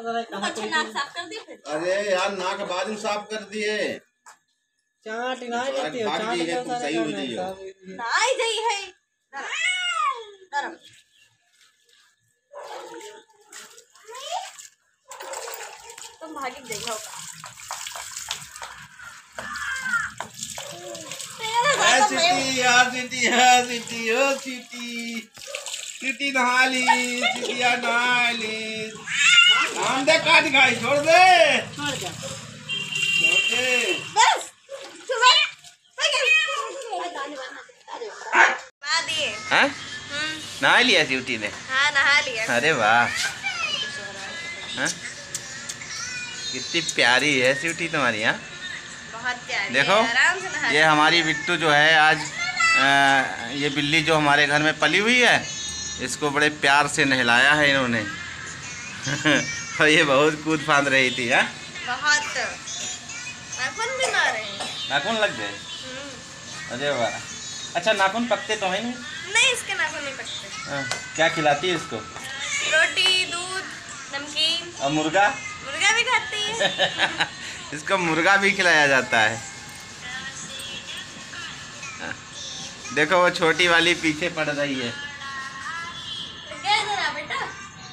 अच्छा नाक साफ कर दिए फिर? अरे यार नाक बाद में साफ कर दिए। चाट ना लेती हो, चाट है तुम सही हो जाइयो। नाई जाई है नरम तुम भागी जाई हो सिटी यार सिटी ओ सिटी नहा ली सिटिया नहा ली। हम दे काट खाई छोड़ दे बस हाँ नहा लिया सिटी ने। हाँ नहा लिया। अरे वाह हाँ कितनी प्यारी है सिटी तुम्हारी। हाँ बहुत प्यारी देखो है, आराम से नहा ये हमारी बिट्टू जो है आज ये बिल्ली जो हमारे घर में पली हुई है इसको बड़े प्यार से नहलाया है इन्होंने। और ये बहुत कूद फांद रही थी। हाँ बहुत नाखून भी मारे हैं। नाखून लग गए। अरे वाह अच्छा नाखून पकते तो है नहीं इसके नाखून नहीं पकते। क्या खिलाती है इसको? रोटी दूध नमकीन। और मुर्गा? मुर्गा भी खाती है। इसको मुर्गा भी खिलाया जाता है। देखो वो छोटी वाली पीछे पड़ रही है। बेटा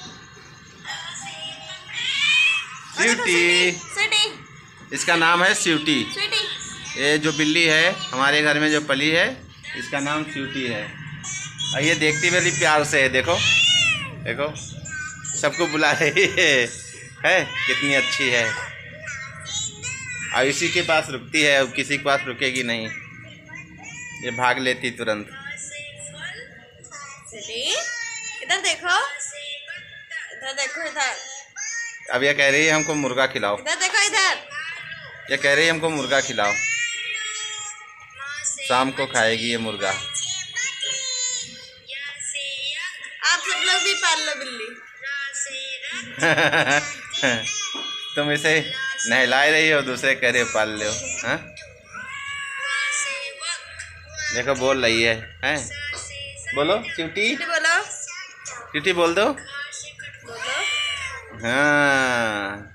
स्वीटी स्वीटी इसका नाम है स्वीटी। स्वीटी ये जो बिल्ली है हमारे घर में जो पली है इसका नाम स्वीटी है। और ये देखती बड़ी प्यार से है। देखो देखो सबको बुला रही है कितनी अच्छी है। और इसी के पास रुकती है अब किसी के पास रुकेगी नहीं। ये भाग लेती तुरंत। इधर देखो इधर देखो इधर। अब ये कह रही है हमको मुर्गा खिलाओ। इधर देखो इधर। ये कह रही है हमको मुर्गा खिलाओ। शाम को खाएगी ये मुर्गा। आप सब लोग भी पाल लो बिल्ली। तुम इसे नहला रही हो दूसरे कह रहे हो पाल लो। हाँ देखो बोल रही है हैं? बोलो स्वीटी बोलो स्वीटी बोल दो। हाँ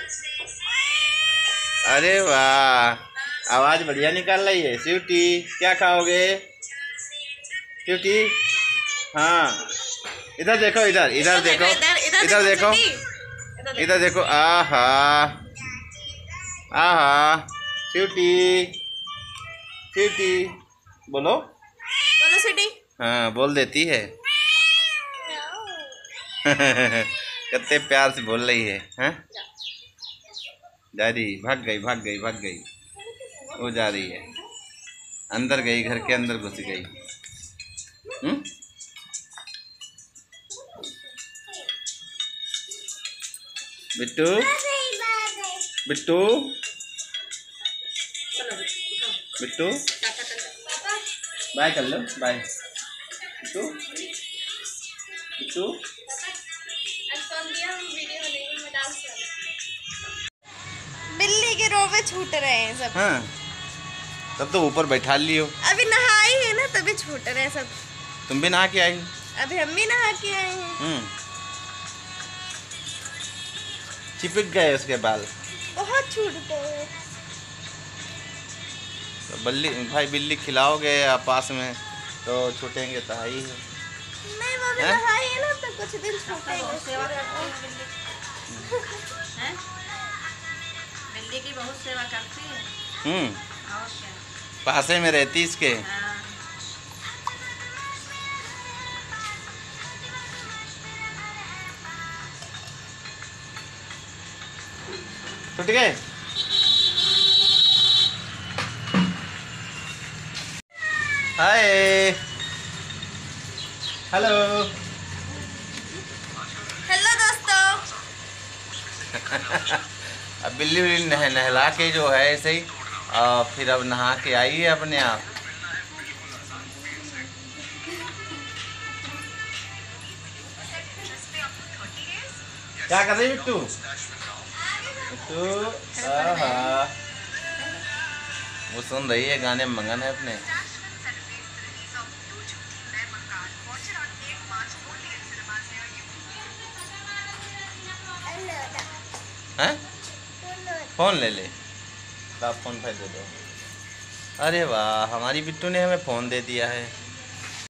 अरे वाह आवाज बढ़िया निकाल रही है। स्वीटी क्या खाओगे स्वीटी? हाँ इधर देखो इधर इधर देखो इधर देखो इधर देखो। आहा आहा स्वीटी स्वीटी बोलो बोलो स्वीटी। हाँ बोल देती है। कितने प्यार से बोल रही है। हाँ जा रही भाग गई भाग गई भाग गई। वो जा रही है अंदर गई घर के अंदर घुस गई। बिट्टू बिट्टू बिट्टू बाय कर लो बाय बिट्टू बिट्टू। बिल्ली के रोवे छूट रहे हैं सब। हाँ तब तो ऊपर बैठा लियो। अभी नहाई है ना तभी छूट रहे हैं सब। तुम भी नहा के आई? अभी हम भी नहा के आए हैं। चिपक गए उसके बाल। बहुत छूटते हैं। तो भाई बिल्ली खिलाओगे आप पास में तो छूटेंगे तो ही है। नहीं वो भी नहाई है ना तो कुछ दिन छूटेंगे। बिल्ली की बहुत सेवा करती है। और क्या पासे में रहती इसके। छूट गए। हाय हेलो हेलो दोस्तों। अब बिल्ली उल्ली नहला के जो है ऐसे ही फिर अब नहा के आई है अपने आप। क्या कर रही बिट्टू? बिट्टू वो सुन रही है गाने में मगन है अपने। हेलो हैं? फ़ोन ले ले तो आप फ़ोन पे दे दो। अरे वाह, हमारी बिट्टू ने हमें फ़ोन दे दिया है।